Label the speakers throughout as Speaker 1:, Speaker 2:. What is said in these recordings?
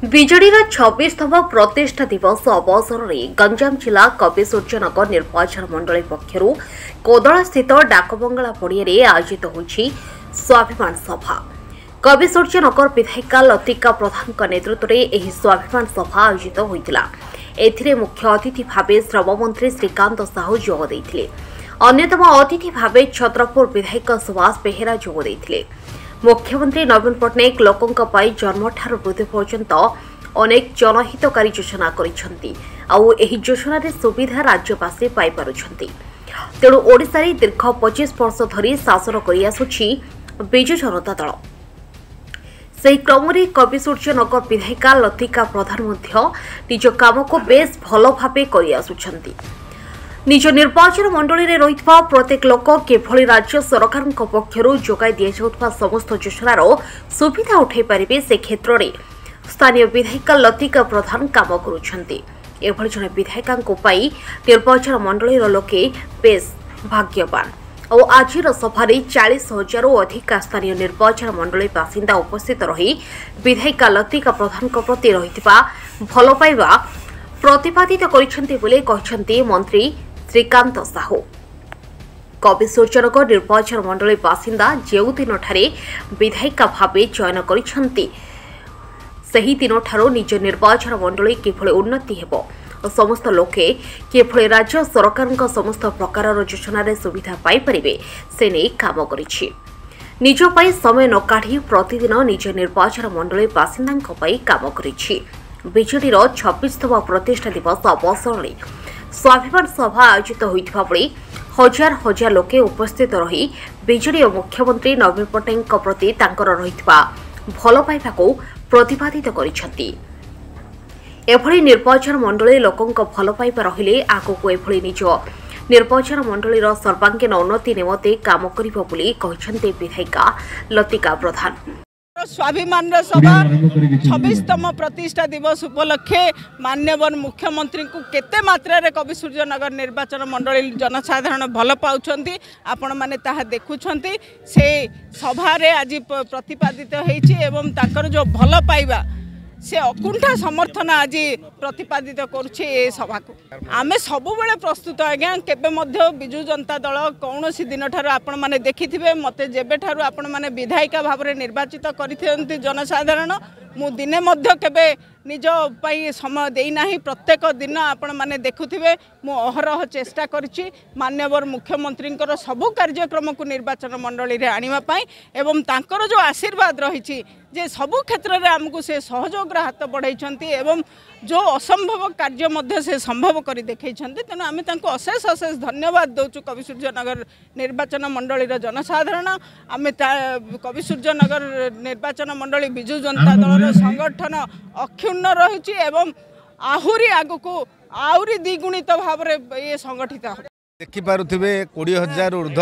Speaker 1: ବିଜେଡିର 26ତମ ପ୍ରତିଷ୍ଠା ଦିବସ ଅବସରରେ ଗଞ୍ଜାମ ଜିଲ୍ଲା କବିସୂର୍ଯ୍ୟନଗର ନିର୍ବାଚନ ମଣ୍ଡଳୀ ପକ୍ଷରୁ କୋଦଳାସ୍ଥିତ ଡାକବଙ୍ଗଳା ପଡ଼ିଆରେ ଆୟୋଜିତ ହୋଇଛି ସ୍ୱାଭିମାନ ସଭା। କବିସୂର୍ଯ୍ୟନଗର ବିଧାୟିକା ଲତିକା ପ୍ରଧାନଙ୍କ ନେତୃତ୍ୱରେ ଏହି ସ୍ୱାଭିମାନ ସଭା ଆୟୋଜିତ ହୋଇଥିଲା। ଏଥିରେ ମୁଖ୍ୟ ଅତିଥି ଭାବେ ଶ୍ରମମନ୍ତ୍ରୀ ଶ୍ରୀକାନ୍ତ ସାହୁ ଯୋଗ ଦେଇଥିଲେ। ଅନ୍ୟତମ ଅତିଥି ଭାବେ ଛତ୍ରପୁର ବିଧାୟକ ସୁଭାଷ ବେହେରା ଯୋଗ ଦେଇଥିଲେ। मुख्यमंत्री नवीन पट्टनायक लोकों जन्मठार मृत्यु पर्यंत अनेक जनहितकारी योजना योजना सुविधा राज्यवासी पाइपर तेणु ओडिशा दीर्घ 25 वर्ष धरी शासन करिआसुछि बिजु जनता दल। से क्रम कविसूର୍ଯ୍ୟନଗର विधायिका लतिका प्रधान निज काम को बेस भल भाव करिआसुछन्ति। निज निर्वाचन मंडली में रही प्रत्येक लोक किभली राज्य सरकार पक्षर जोगाई दि जाउथबा समस्त योजनार सुविधा उठाई पारे से क्षेत्र में स्थानीय विधायिका लतिका प्रधान काम करुछन्ति। एभली जने विधायिका निर्वाचन मंडली लोके बेस भाग्यवान। और आज सभा 40,000 अधिक स्थानीय निर्वाचन मंडली बासिंदा उपस्थित रही विधायिका लतिका प्रधान प्रति रही भल पाइबा प्रतिपादित करिसेंति मंत्री श्रीकांत साहू। कविसूର୍ଯ୍ୟନଗର निर्वाचन मंडली बासिंदा जो दिन ठारे विधायिका भावे चयन करिसेंति सही दिन ठारो निज निर्वाचन मंडली किभली उन्नति हेबो और समस्त लोके किभली राज्य सरकार समस्त प्रकार योजनार सुविधा पाई परिबे से नै काम करिछि। निज पई समय न काढी प्रतिदिन निज निर्वाचन मंडली बासिंदा पई काम करिछि। बिजेडीर 26तम प्रतिष्ठा दिवस अवसर में स्वाभिमान सभा आयोजित होइथिबा बेले हजार हजार लोके उपस्थित रही बिजेडी और मुख्यमंत्री नवीन पट्टनायक प्रति तांकर रहितबा भल पाइबाको प्रतिपादित करिसेंति। एभली निर्वाचन मंडली लोकों भल पाइबा रहिले आगको एभली निज निर्वाचन मंडलीर सर्वांगीन उन्नति निमते काम करिबो बोली कहिसेंति विधायिका लतिका प्रधान।
Speaker 2: स्वाभिमान सभा 26तम प्रतिष्ठा दिवस उपलक्षे माननीय मुख्यमंत्री को केते मात्रा रे कविसूର୍ଯ୍ୟନଗର निर्वाचन मंडली जनसाधारण भल पाउछंती आपण माने ताहा देखुछंती। से सभा रे आज प्रतिपादित हेछि एवं ताकर जो भल पाइबा से अकुंठा समर्थन आज प्रतिपादित करुछे ए सभा को आमे सबु बेले प्रस्तुत। आज्ञा केबे मध्य बिजु जनता दल कौन सी दिन ठार आपण माने देखिथिबे मते जेबे ठार आपण माने विधायिका भाव में निर्वाचित करिथेंती जनसाधारण मु दिने मध्य केबे निज पाई समय देना प्रत्येक दिन आपण माने देखुथिबे मु अहरह चेष्टा करिछि माननीय मुख्यमंत्री सबु कार्यक्रम को निर्वाचन मंडली रे आनिबा पाई एवं तांकर जो आशीर्वाद रही जे सबु क्षेत्र में आमको से सहयोग हाथ बढ़ाई एवं जो असंभव कार्य मध्य से संभव कर देखते तेणु आम अशेष अशेष धन्यवाद दौचु कविसूର୍ଯ୍ୟନଗର निर्वाचन मंडली जनसाधारण आम कविसूର୍ଯ୍ୟନଗର निर्वाचन मंडली बिजु जनता दल संगठन अक्षुण्ण रही आहुरी आग को आहुरी द्विगुणित भाव ये संगठित
Speaker 3: देखिपे 20,000 ऊर्ध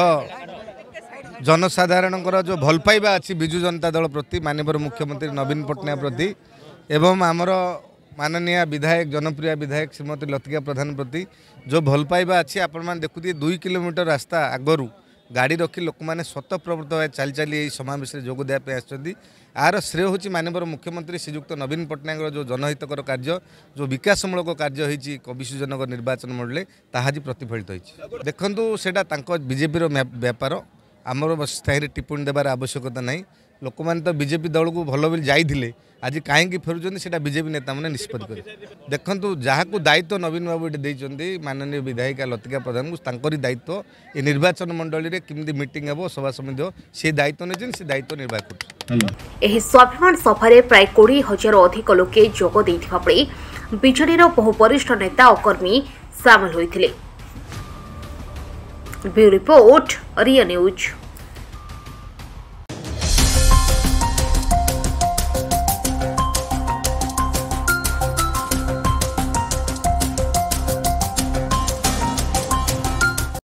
Speaker 3: जनसाधारण जो भल पाइबा अच्छी बिजु जनता दल प्रति माननीय मुख्यमंत्री नवीन पट्टनायक प्रति एवं आमर माननीय विधायक जनप्रिय विधायक श्रीमती लतिका प्रधान प्रति जो भल पाइबा अच्छी आपण मैंने देखुए 2 किलोमीटर रास्ता आगरू गाड़ी रखी लोक मैंने स्वतःप्रवृत्त भाव चली चली समावेश जोग देवाई आसुँच। आर श्रेय हूँ माननीय मुख्यमंत्री श्रीजुक्त नवीन पट्टनायक जो जनहितकर कार्य जो विकासमूलक कार्य होती कविसूର୍ଯ୍ୟନଗର निर्वाचन मंडली ताहा प्रतिफलित होती। देखु से बीजेपी व्यापार आमर स्थायी टिप्पणी देवार आवश्यकता नहीं। लोक मैंने तो बीजेपी दल को भल बोली जाइए आज कहीं फेरुंट से बीजेपी नेता मैंने निष्पत्ति कर देखु जहाँ को दायित्व नवीन बाबू ये माननीय विधायिका लतिका प्रधान को दायित्व ये निर्वाचन मंडली में किमी मीटिंग हे सभा समिति हो से दायित्व नहीं से दायित्व निर्वाह कर
Speaker 1: स्वाभिमान सभारे प्राय 20,000 अधिक लोके जोग देइथिबा बेले बिजेडीर बहु वरिष्ठ नेता और कर्मी सामिल होइथिले। Bureau report Riya news.